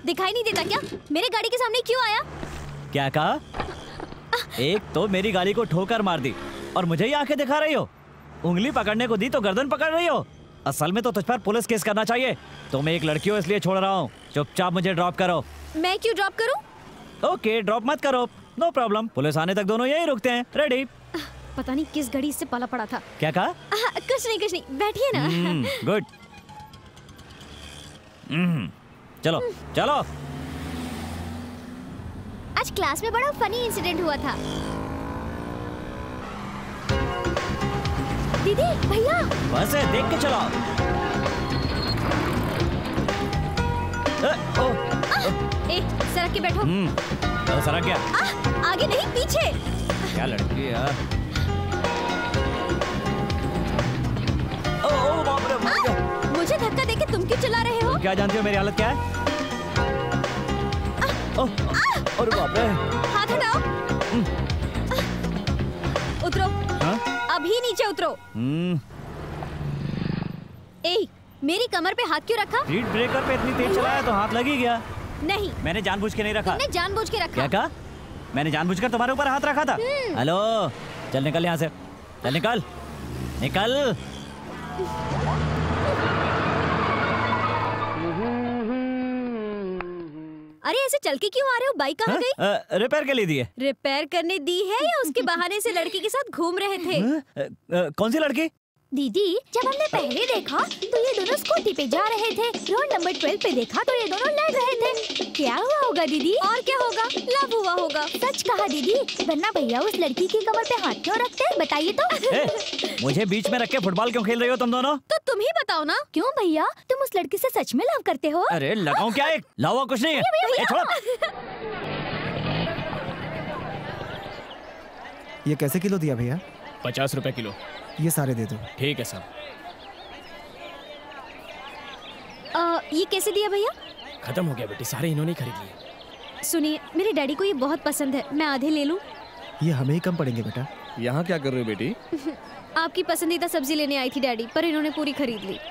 दिखाई नहीं देता क्या? मेरे गाड़ी के सामने क्यों आया? क्या कहा? एक तो मेरी गाड़ी को ठोकर मार दी और मुझे ही आंखें दिखा रही हो। उंगली पकड़ने को दी तो गर्दन पकड़ रही हो। असल में तो तुझ पर पुलिस केस करना चाहिए। तुम एक लड़की हो इसलिए छोड़ रहा हूँ। चुपचाप मुझे ड्रॉप करो। मैं क्यों ड्रॉप करूँ? ओके, ड्रॉप मत करो, नो प्रॉब्लम। पुलिस आने तक दोनों यही रुकते हैं। रेडी? पता नहीं किस घड़ी इससे पाला पड़ा था। क्या कहा? कुछ नहीं, बैठिए ना। गुड। चलो चलो। आज क्लास में बड़ा फनी इंसिडेंट हुआ था। दीदी, भैया, बस है, देख के चलाओ। सड़क के बैठो। सड़क क्या? आगे नहीं, पीछे। क्या लड़की है? ओ बाप रे, मुझे धक्का देके तुम क्यों चला रहे हो? क्या जानती हो मेरी हालत क्या है? अरे बाप रे। हाथ हटाओ। उतरो। अभी नीचे उतरो। मेरी कमर पे हाथ क्यों रखा? स्पीड ब्रेकर पे इतनी तेज चलाया तो हाथ लग ही गया। नहीं, मैंने जानबूझ के नहीं रखा। तुमने जानबूझ के रखा। क्या कहा? मैंने जानबूझकर तुम्हारे ऊपर हाथ रखा था। हेलो, चल निकल यहाँ से। चल निकल, निकल। अरे ऐसे चल के क्यों आ रहे हो? बाइक कहाँ गई? रिपेयर के लिए दी है। रिपेयर करने दी है या उसके बहाने से लड़की के साथ घूम रहे थे? कौन सी लड़की? दीदी, जब हमने पहले देखा तो ये दोनों स्कूटी पे जा रहे थे। रोड नंबर 12 पे देखा तो ये दोनों लड़ रहे थे। क्या हुआ होगा दीदी? और क्या होगा? लव हुआ होगा। सच कहा दीदी, वरना भैया उस लड़की की कमर पे हाथ क्यों रखते हैं? बताइए तो। मुझे बीच में रख के फुटबॉल क्यों खेल रही हो तुम दोनों? तो तुम ही बताओ ना। क्यों भैया, तुम उस लड़की से सच में लव करते हो? अरे लगाऊं क्या? एक लावा कुछ नहीं है। ये कैसे किलो दिया भैया? 50 रुपए किलो। ये सारे दे दो। ठीक है साहब। ये कैसे दिया भैया? खत्म हो गया बेटी, सारे इन्होंने खरीद लिए। सुनिए, मेरे डैडी को ये बहुत पसंद है, मैं आधे ले लूं? ये हमें ही कम पड़ेंगे बेटा। यहाँ क्या कर रहे हो बेटी? आपकी पसंदीदा सब्जी लेने आई थी डैडी, पर इन्होंने पूरी खरीद ली।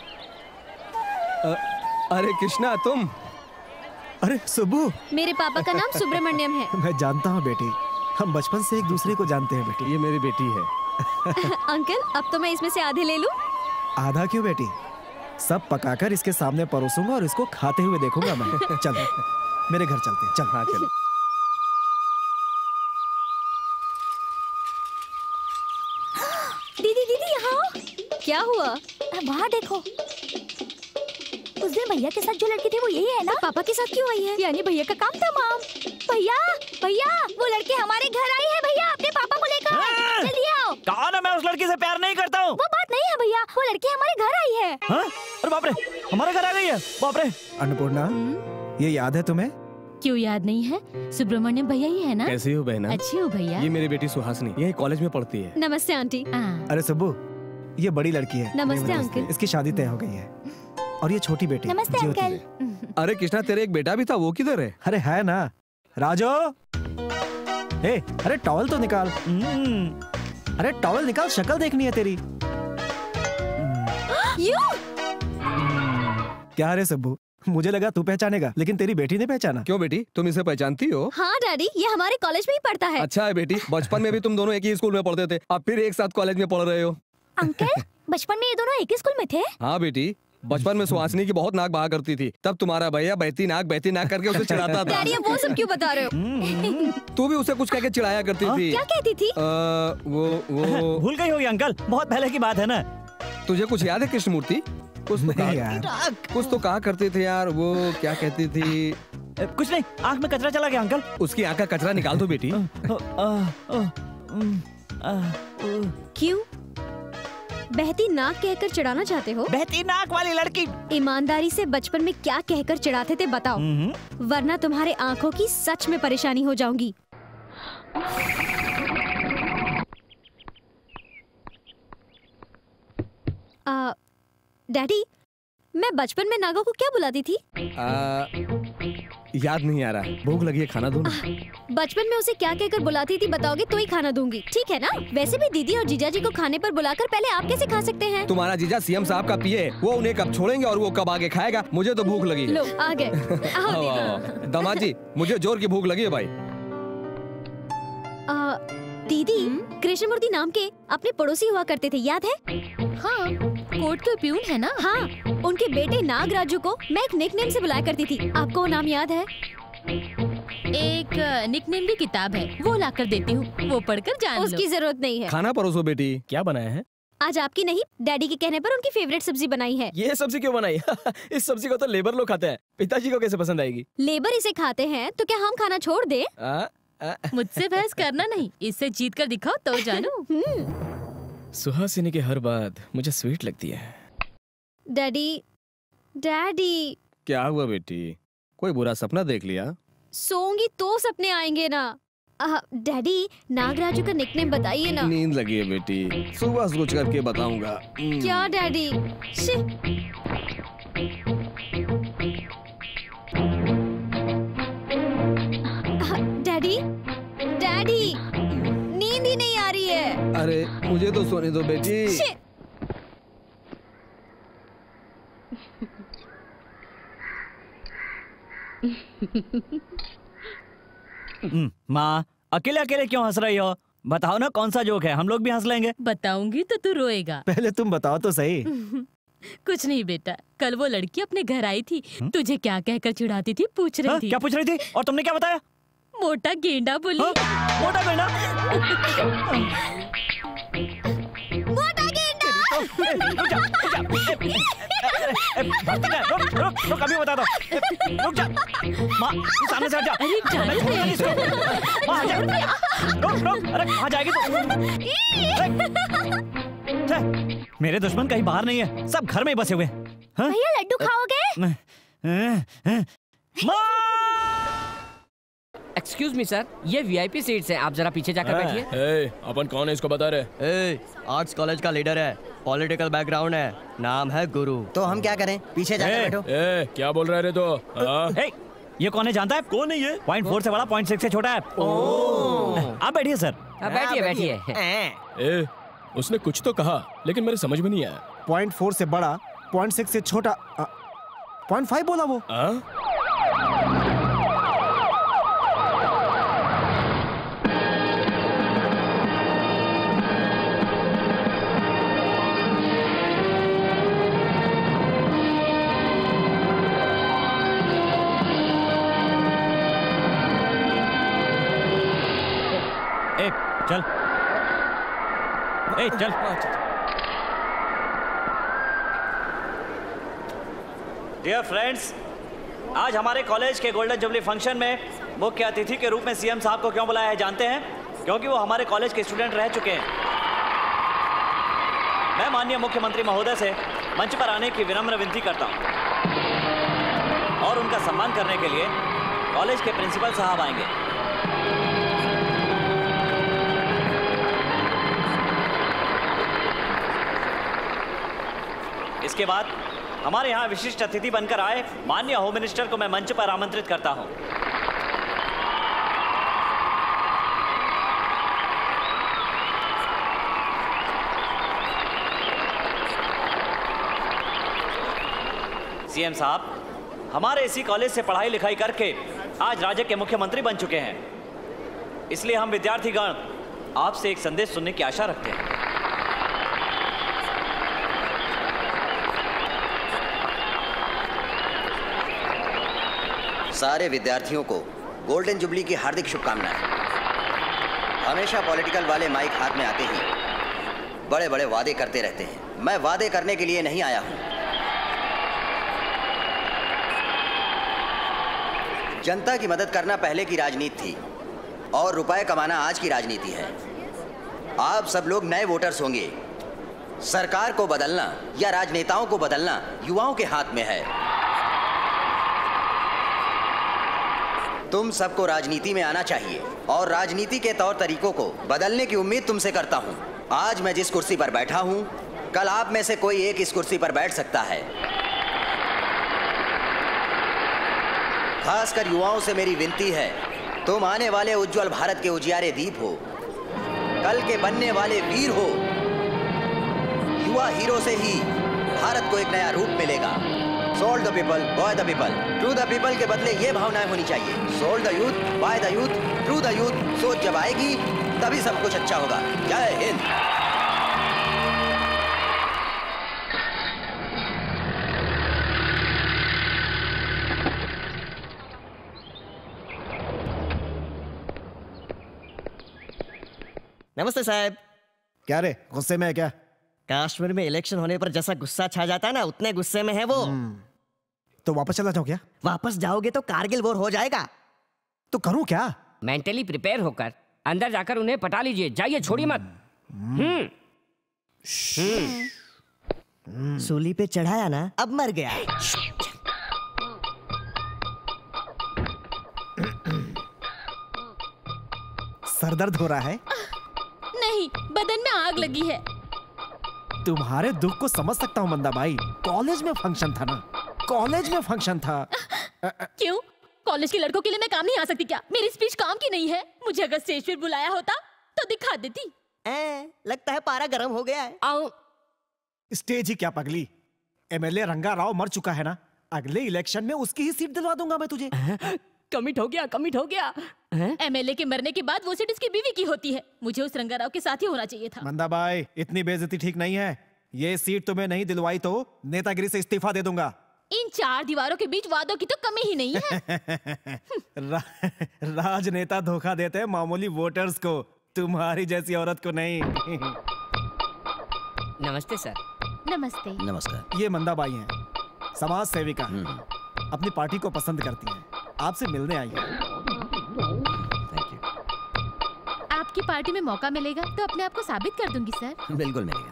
अरे कृष्णा, तुम? अरे सुब्बू। मेरे पापा का नाम सुब्रमण्यम है। मैं जानता हूँ बेटी, हम बचपन से एक दूसरे को जानते हैं बेटी। ये मेरी बेटी है। अंकल, अब तो मैं इसमें से आधे ले लूं? आधा क्यों बेटी, सब पकाकर इसके सामने परोसूंगा और इसको खाते हुए देखूंगा मैं। चल मेरे घर चलते हैं। चल। हाँ चलो। दीदी दीदी, यहाँ क्या हुआ? वहाँ देखो, उस दिन भैया के साथ जो लड़की थी वो यही है ना? पापा के साथ क्यों आई है? यानी भैया का काम तमाम। भैया भैया, वो लड़की हमारे घर आई है। भैया, अपने पापा को लेकर जल्दी आओ। कहा ना मैं उस लड़की से प्यार नहीं करता हूँ। वो बात नहीं है भैया, वो लड़की हमारे घर आई है। अरे बाप रे, हमारे घर आ गई है। बाप रे। अन्नपूर्णा, ये याद है तुम्हें? क्यों याद नहीं है? सुब्रमण्यम भैया ही है ना? कैसी हो बहना? अच्छी हो भैया। ये मेरी बेटी सुहासिनी, यही कॉलेज में पढ़ती है। नमस्ते आंटी। अरे सुब्बू, ये बड़ी लड़की है। नमस्ते अंकल। इसकी शादी तय हो गई है और ये छोटी बेटी। नमस्ते अंकल। अरे कृष्णा, तेरे एक बेटा भी था, वो किधर है? अरे है ना, राजो। अरे टॉवल तो निकाल। अरे टॉवल निकाल, शक्ल देखनी है तेरी। क्या रे सब्बू, मुझे लगा तू पहचानेगा, लेकिन तेरी बेटी ने पहचाना। क्यों बेटी, तुम इसे पहचानती हो? हाँ डैडी, ये हमारे कॉलेज में ही पढ़ता है। अच्छा है बेटी, बचपन में भी तुम दोनों एक ही स्कूल में पढ़ते थे, अब फिर एक साथ कॉलेज में पढ़ रहे हो। अंकल, बचपन में ये दोनों एक ही स्कूल में थे? हाँ बेटी, बचपन में सुहासिनी की बहुत नाक बहा करती थी, तब तुम्हारा भैया बहती नाक करके उसे चिढ़ाता था। डैडी, वो सब क्यों बता रहे हो? तू भी उसे कुछ कह के चिढ़ाया करती थी। क्या कहती थी? वो भूल गई होगी अंकल, बहुत पहले की बात है ना। तुझे कुछ याद है कृष्णमूर्ति? कुछ तो कहा करते थे यार, वो क्या कहती थी? कुछ नहीं, आंख में कचरा चला गया अंकल। उसकी आंख का कचरा निकाल दो बेटी। क्यों? बहती नाक कहकर चिढ़ाना चाहते हो? बहती नाक वाली लड़की। ईमानदारी से बचपन में क्या कहकर चिढ़ाते थे बताओ, वरना तुम्हारे आंखों की सच में परेशानी हो जाऊंगी। डैडी, मैं बचपन में नागों को क्या बुलाती थी? याद नहीं आ रहा, भूख लगी है, खाना दो ना। बचपन में उसे क्या कहकर बुलाती थी बताओगे तो ही खाना दूंगी, ठीक है ना? वैसे भी दीदी और जीजा जी को खाने पर बुलाकर पहले आप कैसे खा सकते हैं? तुम्हारा जीजा सीएम साहब का पीए, वो उन्हें कब छोड़ेंगे और वो कब आगे खाएगा? मुझे तो भूख लगी है। लो आ गए। आओ दीदी। दामाद जी, मुझे जोर की भूख लगी है भाई। दीदी, कृष्णमूर्ति नाम के अपने पड़ोसी हुआ करते थे, याद है? हाँ, कोर्ट के प्यून है ना? हाँ, उनके बेटे नागराजू को मैं एक निकनेम से बुलाया करती थी। आपको वो नाम याद है? एक निकनेम भी किताब है, वो लाकर देती हूँ, वो पढ़कर जान लो। उसकी जरूरत नहीं है। खाना परोसो बेटी। क्या बनाया है? आज आपकी नहीं, डैडी के कहने पर उनकी फेवरेट सब्जी बनाई है। ये सब्जी क्यों बनाई? इस सब्जी को तो लेबर लोग खाते हैं, पिताजी को कैसे पसंद आएगी? लेबर इसे खाते हैं तो क्या हम खाना छोड़ दे? मुझसे बहस करना नहीं, इससे जीत कर दिखाओ तो जानू। सुहासिनी की हर बात मुझे स्वीट लगती है। Daddy, daddy. क्या हुआ बेटी, कोई बुरा सपना देख लिया? सोऊंगी तो सपने आएंगे ना। डैडी, नागराजू का निकनेम बताइए ना। नींद लगी है बेटी, सुबह सोच करके बताऊंगा। क्या डैडी? डैडी, डैडी, नींद ही नहीं आ रही है। अरे मुझे तो सोने दो बेटी। माँ, अकेले अकेले क्यों हंस रही हो? बताओ ना कौन सा जोक है, हम लोग भी हंस लेंगे। बताऊंगी तो तू रोएगा। पहले तुम बताओ तो सही। कुछ नहीं बेटा, कल वो लड़की अपने घर आई थी, तुझे क्या कहकर चिढ़ाती थी पूछ रही थी। क्या पूछ रही थी और तुमने क्या बताया? मोटा गेंडा बोली। मोटा गेंडा? मोटा गेंडा। रुक, अभी बता दो। रुक जा, माँ सामने से हट जा। अरे जाने दे। माँ हट जा। रुक, अरे कहाँ जाएगी तू? मेरे दुश्मन कहीं बाहर नहीं है, सब घर में ही बसे हुए। भैया लड्डू खाओगे? माँ! एक्सक्यूज मी सर, ये वीआईपी सीट्स हैं, आप जरा पीछे जाकर बैठिए। अपन कौन है इसको बता रहे? आर्ट्स कॉलेज का लीडर है, पॉलिटिकल बैकग्राउंड है, नाम है गुरु। तो हम क्या करें, पीछे जाकर बैठो। क्या बोल रहे तो? ये कौन है जानता है? कौन है ये? 0.4 से बड़ा, 0.6 से छोटा है। आप बैठिए सर। बैठिए बैठिए। उसने कुछ तो कहा लेकिन मेरे समझ में नहीं आया। 0.4 से बड़ा, 0.6 से छोटा, 0.5 बोला वो। चल, चल। डियर फ्रेंड्स, आज हमारे कॉलेज के गोल्डन जुबली फंक्शन में मुख्य अतिथि के रूप में सीएम साहब को क्यों बुलाया है जानते हैं? क्योंकि वो हमारे कॉलेज के स्टूडेंट रह चुके हैं। मैं माननीय मुख्यमंत्री महोदय से मंच पर आने की विनम्र विनती करता हूं और उनका सम्मान करने के लिए कॉलेज के प्रिंसिपल साहब आएंगे। इसके बाद हमारे यहाँ विशिष्ट अतिथि बनकर आए माननीय होम मिनिस्टर को मैं मंच पर आमंत्रित करता हूँ। सीएम साहब हमारे इसी कॉलेज से पढ़ाई लिखाई करके आज राज्य के मुख्यमंत्री बन चुके हैं, इसलिए हम विद्यार्थीगण आपसे एक संदेश सुनने की आशा रखते हैं। सारे विद्यार्थियों को गोल्डन जुबली की हार्दिक शुभकामनाएं। हमेशा पॉलिटिकल वाले माइक हाथ में आते ही बड़े बड़े वादे करते रहते हैं। मैं वादे करने के लिए नहीं आया हूं, जनता की मदद करना पहले की राजनीति थी और रुपए कमाना आज की राजनीति है। आप सब लोग नए वोटर्स होंगे। सरकार को बदलना या राजनेताओं को बदलना युवाओं के हाथ में है। तुम सबको राजनीति में आना चाहिए और राजनीति के तौर तरीकों को बदलने की उम्मीद तुमसे करता हूं। आज मैं जिस कुर्सी पर बैठा हूं, कल आप में से कोई एक इस कुर्सी पर बैठ सकता है। खासकर युवाओं से मेरी विनती है, तुम आने वाले उज्जवल भारत के उजियारे दीप हो, कल के बनने वाले वीर हो। युवा हीरो से ही भारत को एक नया रूप मिलेगा। Sold the people, by the people, to the people के बदले ये भावनाएं होनी चाहिए। Sold the youth, by the youth, to the youth. सोच जब आएगी तभी सब कुछ अच्छा होगा। जय हिंद। नमस्ते साहब। क्या रे, गुस्से में है क्या? कश्मीर में इलेक्शन होने पर जैसा गुस्सा छा जाता है ना, उतने गुस्से में है वो। तो वापस चला जाओ क्या? वापस जाओगे तो कारगिल वॉर हो जाएगा। तो करूं क्या? मेंटली प्रिपेयर होकर अंदर जाकर उन्हें पटा लीजिए। जाइए, छोड़िए मत। सूली पे चढ़ाया ना, अब मर गया। सरदर्द हो रहा है? नहीं, बदन में आग लगी है। तुम्हारे दुख को समझ सकता हूँ मंदा भाई। कॉलेज में फंक्शन था ना, कॉलेज में फंक्शन था। क्यों? कॉलेज के लड़कों के लिए मैं काम नहीं आ सकती क्या? मेरी स्पीच काम की नहीं है? मुझे अगर स्टेज पर बुलाया होता तो दिखा देती। लगता है पारा गर्म हो गया है। आओ। स्टेज ही क्या पगली, एमएलए रंगा राव मर चुका है ना, अगले इलेक्शन में उसकी ही सीट दिलवा दूंगा मैं तुझे। कमिट हो गया, कमिट हो गया। एमएलए के मरने के बाद वो सीट उसकी बीवी की होती है। मुझे उस रंगाराव के साथ ही होना चाहिए था। मंदा भाई, इतनी बेइज्जती ठीक नहीं है। ये सीट तुम्हें नहीं दिलवाई तो नेतागिरी से इस्तीफा दे दूंगा। इन चार दीवारों के बीच वादों की तो कमी ही नहीं है। राजनेता धोखा देते हैं मामूली वोटर्स को, तुम्हारी जैसी औरत को नहीं। नमस्ते सर। नमस्ते। नमस्कार। ये मंदा बाई हैं, समाज सेविका, अपनी पार्टी को पसंद करती हैं, आपसे मिलने आई हैं। Thank you. आपकी पार्टी में मौका मिलेगा तो अपने आप को साबित कर दूंगी सर। बिल्कुल मिलेगा।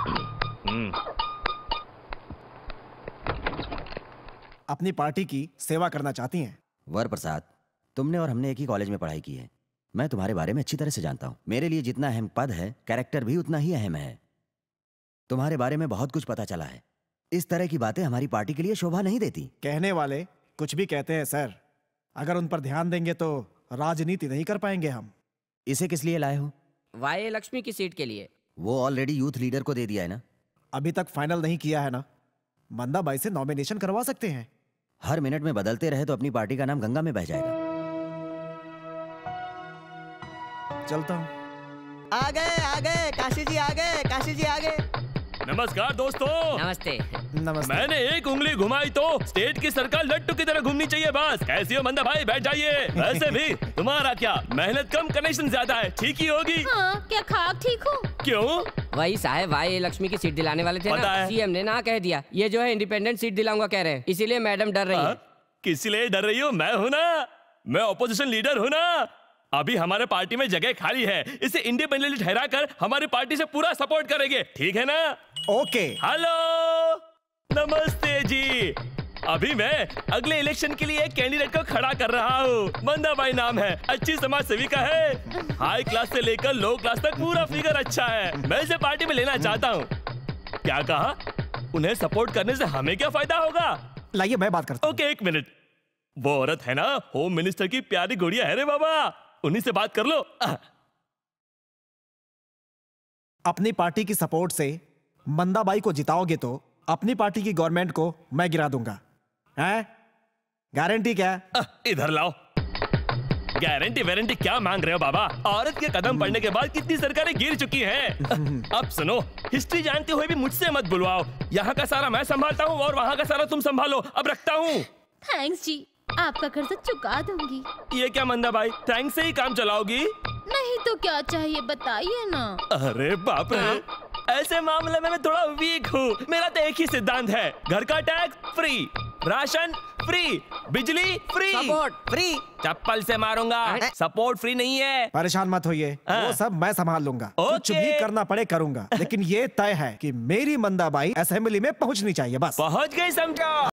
अपनी पार्टी की सेवा करना चाहती हैं। वर प्रसाद, तुमने और हमने एक ही कॉलेज में पढ़ाई की है। मैं तुम्हारे बारे में अच्छी तरह से जानता हूँ। मेरे लिए जितना अहम पद है, कैरेक्टर भी उतना ही अहम है। तुम्हारे बारे में बहुत कुछ पता चला है। इस तरह की बातें हमारी पार्टी के लिए शोभा नहीं देती। कहने वाले कुछ भी कहते हैं सर, अगर उन पर ध्यान देंगे तो राजनीति नहीं कर पाएंगे हम। इसे किस लिए लाए हो? वाई लक्ष्मी की सीट के लिए। वो ऑलरेडी यूथ लीडर को दे दिया है ना। अभी तक फाइनल नहीं किया है ना, मंदा बाई से नॉमिनेशन करवा सकते हैं। हर मिनट में बदलते रहे तो अपनी पार्टी का नाम गंगा में बह जाएगा। चलता हूँ। आ गए काशी जी, आ गए काशी जी, आ गए। नमस्कार दोस्तों। नमस्ते। नमस्ते। मैंने एक उंगली घुमाई तो स्टेट की सरकार लट्टू की तरह घूमनी चाहिए बस। कैसी हो मंदा भाई, बैठ जाइए। वैसे भी तुम्हारा क्या, मेहनत कम कनेक्शन ज्यादा है, ठीक ही होगी। हाँ, क्या खाक ठीक हो? क्यों? वही साहब, वाई लक्ष्मी की सीट दिलाने वाले थे पता ना, है। सीएम ने ना कह दिया। ये जो है इंडिपेंडेंट सीट दिलाऊंगा कह रहे हैं, इसीलिए मैडम डर रही है। किस लिए डर रही हो? मैं हूँ ना, मैं ऑपोजिशन लीडर हूँ ना। अभी हमारे पार्टी में जगह खाली है, इसे इंडिपेंडेंटली ठहरा कर हमारी पार्टी से पूरा सपोर्ट करेंगे, ठीक है ना? ओके। हेलो, नमस्ते जी। अभी मैं अगले इलेक्शन के लिए एक कैंडिडेट को खड़ा कर रहा हूँ। मंदा बाई नाम है, अच्छी समाज सेविका है। हाई क्लास से लेकर लो क्लास तक पूरा फिगर अच्छा है। मैं इसे पार्टी में लेना चाहता हूँ। क्या कहा? उन्हें सपोर्ट करने से हमें क्या फायदा होगा? लाइए मैं बात करता हूँ। ओके, एक मिनट। वो औरत है ना, होम मिनिस्टर की प्यारी गुड़िया है रे बाबा, उन्हीं से बात कर लो। अपनी पार्टी की सपोर्ट से मंदा बाई को जिताओगे तो अपनी पार्टी की गवर्नमेंट को मैं गिरा दूंगा, हैं? गारंटी क्या? इधर लाओ। गारंटी वारंटी क्या मांग रहे हो बाबा? औरत के कदम पड़ने के बाद कितनी सरकारें गिर चुकी हैं। अब सुनो, हिस्ट्री जानते हुए भी मुझसे मत बुलवाओ। यहाँ का सारा मैं संभालता हूँ और वहाँ का सारा तुम संभालो। अब रखता हूँ। थैंक्स जी, आपका कर्ज चुका दूंगी। ये क्या मंदा भाई, थैंक्स से ही काम चलाओगी? नहीं तो क्या चाहिए बताइए ना। अरे बाप रे, ऐसे मामले में मैं थोड़ा वीक हूँ। मेरा तो एक ही सिद्धांत है, घर का टैक्स फ्री, राशन फ्री, बिजली फ्री, सपोर्ट फ्री। चप्पल से मारूंगा। सपोर्ट फ्री नहीं है। परेशान मत होइए, वो सब मैं संभाल लूंगा। कुछ भी करना पड़े करूंगा, लेकिन ये तय है कि मेरी मंदा बाई असेंबली में पहुंचनी चाहिए। बस पहुंच गई समझो।